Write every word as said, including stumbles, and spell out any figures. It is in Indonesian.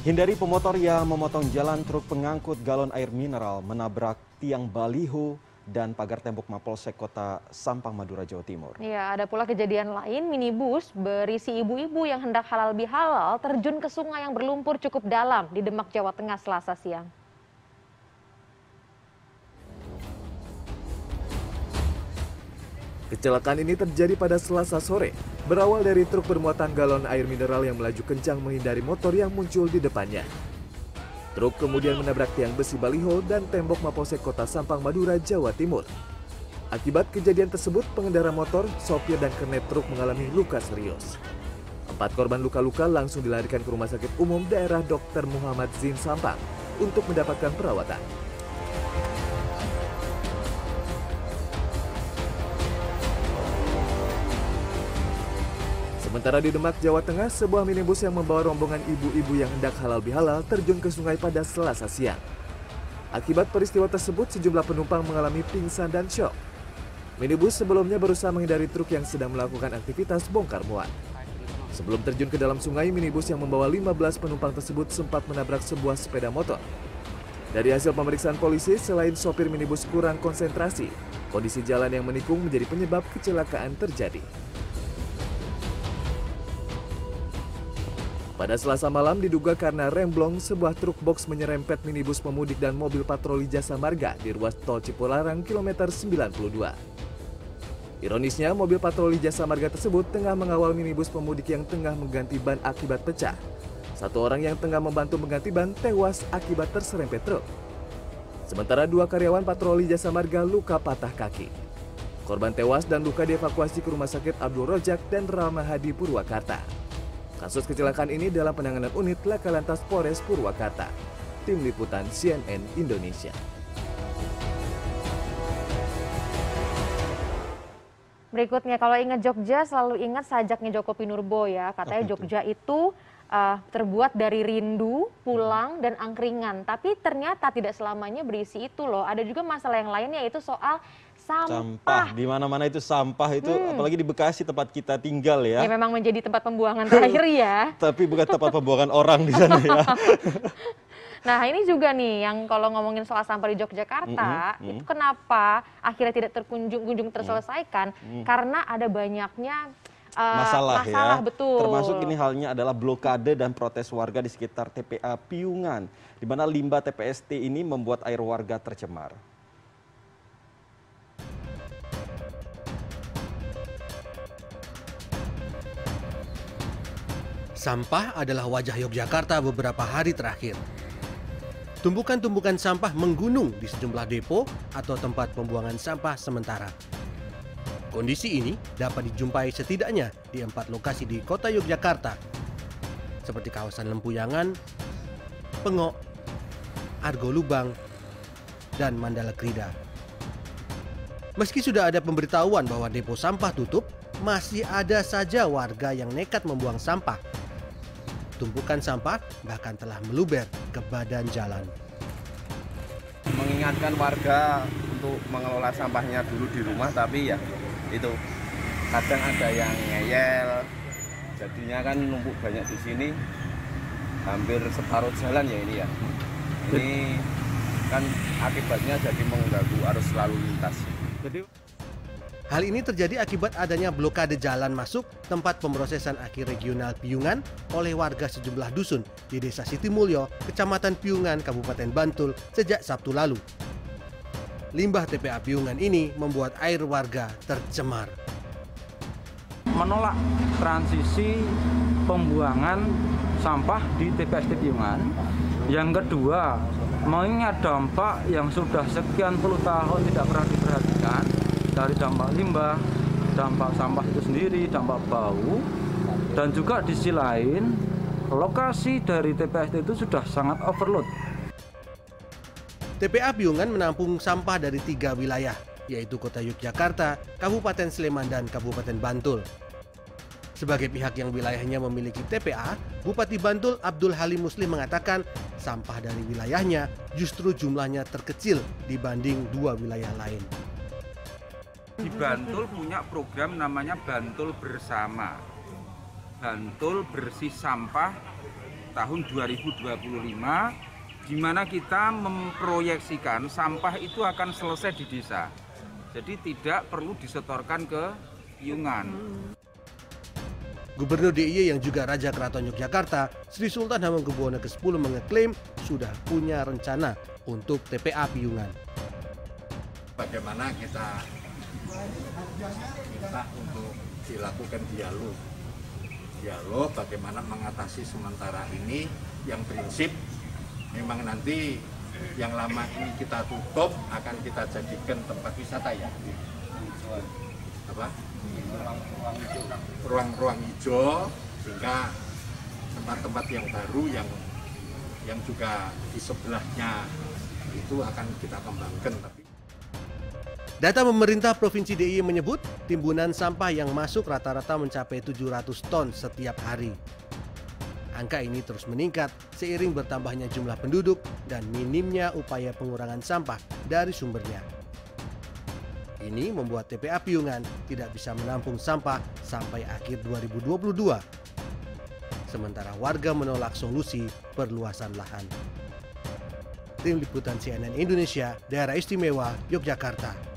Hindari pemotor yang memotong jalan, truk pengangkut galon air mineral menabrak tiang baliho dan pagar tembok Mapolsek Kota Sampang, Madura, Jawa Timur. Ya, ada pula kejadian lain, minibus berisi ibu-ibu yang hendak halal bihalal terjun ke sungai yang berlumpur cukup dalam di Demak, Jawa Tengah, Selasa siang. Kecelakaan ini terjadi pada Selasa sore, berawal dari truk bermuatan galon air mineral yang melaju kencang menghindari motor yang muncul di depannya. Truk kemudian menabrak tiang besi baliho dan tembok Mapolsek Kota Sampang, Madura, Jawa Timur. Akibat kejadian tersebut, pengendara motor, sopir dan kernet truk mengalami luka serius. Empat korban luka-luka langsung dilarikan ke Rumah Sakit Umum Daerah Dokter Muhammad Zin Sampang untuk mendapatkan perawatan. Sementara di Demak, Jawa Tengah, sebuah minibus yang membawa rombongan ibu-ibu yang hendak halal bihalal terjun ke sungai pada Selasa siang. Akibat peristiwa tersebut, sejumlah penumpang mengalami pingsan dan syok. Minibus sebelumnya berusaha menghindari truk yang sedang melakukan aktivitas bongkar muat. Sebelum terjun ke dalam sungai, minibus yang membawa lima belas penumpang tersebut sempat menabrak sebuah sepeda motor. Dari hasil pemeriksaan polisi, selain sopir minibus kurang konsentrasi, kondisi jalan yang menikung menjadi penyebab kecelakaan terjadi. Pada Selasa malam diduga karena remblong, sebuah truk box menyerempet minibus pemudik dan mobil patroli Jasa Marga di ruas tol Cipularang kilometer sembilan puluh dua. Ironisnya, mobil patroli Jasa Marga tersebut tengah mengawal minibus pemudik yang tengah mengganti ban akibat pecah. Satu orang yang tengah membantu mengganti ban tewas akibat terserempet truk. Sementara dua karyawan patroli Jasa Marga luka patah kaki. Korban tewas dan luka dievakuasi ke Rumah Sakit Abdul Rojak dan Ramahadi Purwakarta. Kasus kecelakaan ini dalam penanganan unit Laka Lantas Polres Purwakarta. Tim Liputan C N N Indonesia. Berikutnya, kalau ingat Jogja selalu ingat sajaknya Joko Pinurbo ya. Katanya Jogja itu uh, terbuat dari rindu, pulang, dan angkringan. Tapi ternyata tidak selamanya berisi itu loh. Ada juga masalah yang lainnya, yaitu soal sampah. Sampah, di mana-mana itu sampah itu, hmm. apalagi di Bekasi tempat kita tinggal ya. Ya memang menjadi tempat pembuangan terakhir ya. Tapi bukan tempat pembuangan orang di sana ya. Nah ini juga nih yang kalau ngomongin soal sampah di Yogyakarta, mm -hmm. itu kenapa akhirnya tidak terkunjung-kunjung terselesaikan? Mm -hmm. Karena ada banyaknya uh, masalah, masalah ya. Betul. Termasuk ini halnya adalah blokade dan protes warga di sekitar T P A Piungan, di mana limbah T P S T ini membuat air warga tercemar. Sampah adalah wajah Yogyakarta beberapa hari terakhir. Tumpukan-tumpukan sampah menggunung di sejumlah depo atau tempat pembuangan sampah sementara. Kondisi ini dapat dijumpai setidaknya di empat lokasi di kota Yogyakarta, seperti kawasan Lempuyangan, Pengok, Argo Lubang, dan Mandala Krida. Meski sudah ada pemberitahuan bahwa depo sampah tutup, masih ada saja warga yang nekat membuang sampah. Tumpukan sampah bahkan telah meluber ke badan jalan. Mengingatkan warga untuk mengelola sampahnya dulu di rumah, tapi ya itu kadang ada yang ngeyel, jadinya kan numpuk banyak di sini, hampir separuh jalan ya ini ya. Ini kan akibatnya jadi mengganggu arus lalu lintas. Jadi hal ini terjadi akibat adanya blokade jalan masuk tempat pemrosesan akhir regional Piungan oleh warga sejumlah dusun di Desa Sitimulyo, Kecamatan Piungan, Kabupaten Bantul sejak Sabtu lalu. Limbah T P A Piungan ini membuat air warga tercemar. Menolak transisi pembuangan sampah di T P S T Piungan. Yang kedua, mengingat dampak yang sudah sekian puluh tahun tidak pernah diperhatikan, dari dampak limbah, dampak sampah itu sendiri, dampak bau, dan juga di sisi lain lokasi dari T P S T itu sudah sangat overload. T P A Piungan menampung sampah dari tiga wilayah, yaitu Kota Yogyakarta, Kabupaten Sleman, dan Kabupaten Bantul. Sebagai pihak yang wilayahnya memiliki T P A, Bupati Bantul Abdul Halim Muslim mengatakan sampah dari wilayahnya justru jumlahnya terkecil dibanding dua wilayah lain. Di Bantul punya program namanya Bantul Bersama. Bantul bersih sampah tahun dua ribu dua puluh lima, di mana kita memproyeksikan sampah itu akan selesai di desa. Jadi tidak perlu disetorkan ke piungan. Gubernur D I Y yang juga Raja Keraton Yogyakarta, Sri Sultan Hamengkubuwono ke sepuluh mengeklaim sudah punya rencana untuk T P A Piungan. Bagaimana kita minta untuk dilakukan dialog. Dialog bagaimana mengatasi sementara ini yang prinsip memang nanti yang lama ini kita tutup akan kita jadikan tempat wisata ya. Apa? Ruang-ruang hijau sehingga tempat-tempat yang baru yang yang juga di sebelahnya itu akan kita kembangkan. Tapi data pemerintah Provinsi D I Y menyebut timbunan sampah yang masuk rata-rata mencapai tujuh ratus ton setiap hari. Angka ini terus meningkat seiring bertambahnya jumlah penduduk dan minimnya upaya pengurangan sampah dari sumbernya. Ini membuat T P A Piungan tidak bisa menampung sampah sampai akhir dua ribu dua puluh dua. Sementara warga menolak solusi perluasan lahan. Tim Liputan C N N Indonesia, Daerah Istimewa Yogyakarta.